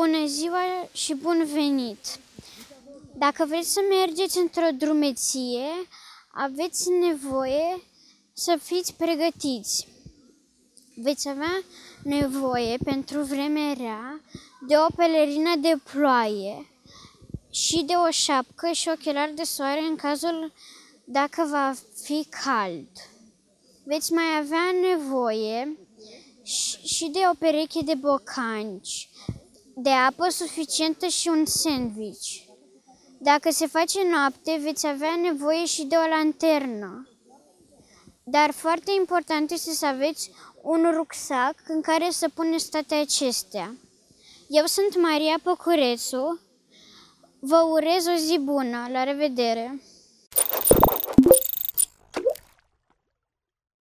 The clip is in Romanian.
Bună ziua și bun venit! Dacă vreți să mergeți într-o drumeție, aveți nevoie să fiți pregătiți. Veți avea nevoie pentru vremea rea de o pelerină de ploaie și de o șapcă și ochelari de soare în cazul dacă va fi cald. Veți mai avea nevoie și de o pereche de bocanci, de apă suficientă și un sandwich. Dacă se face noapte, veți avea nevoie și de o lanternă. Dar foarte important este să aveți un rucsac în care să puneți toate acestea. Eu sunt Maria Păcurețu. Vă urez o zi bună. La revedere!